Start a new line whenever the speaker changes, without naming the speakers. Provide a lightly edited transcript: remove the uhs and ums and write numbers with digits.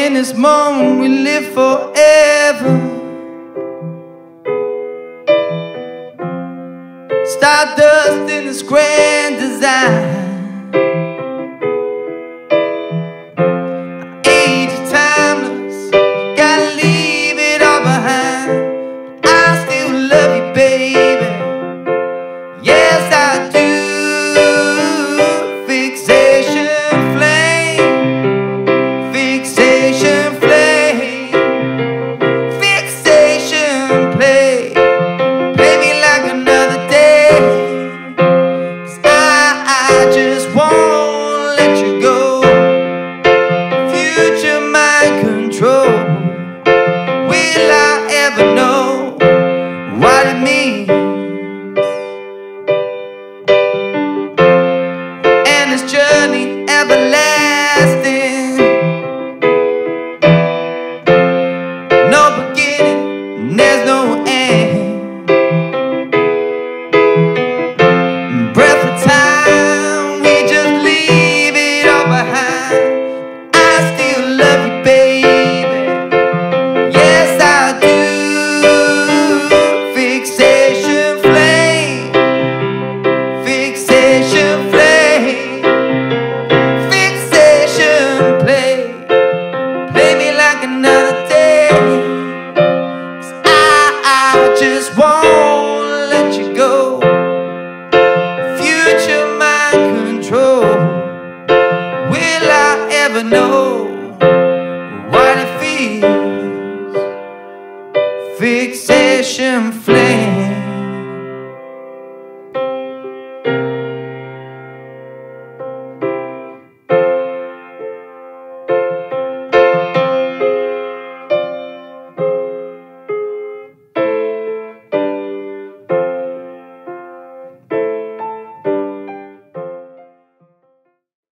in this moment we live forever. Stardust in this grand design. Age is timeless, gotta leave it all behind. I still love you, baby. Yes, I do. Fixation flame, fixation flame, fixation play. Play me like another day, 'cause I just won't let you go. Future mind control. Will I ever know what it means? This journey everlasting, no beginning, there's no end. Breath of time, we just leave it all behind. I still love you, baby. Yes, I do. Fixation flame, fixation flame. Just won't let you go. Future mind control. Will I ever know what it feels? Fixation flame.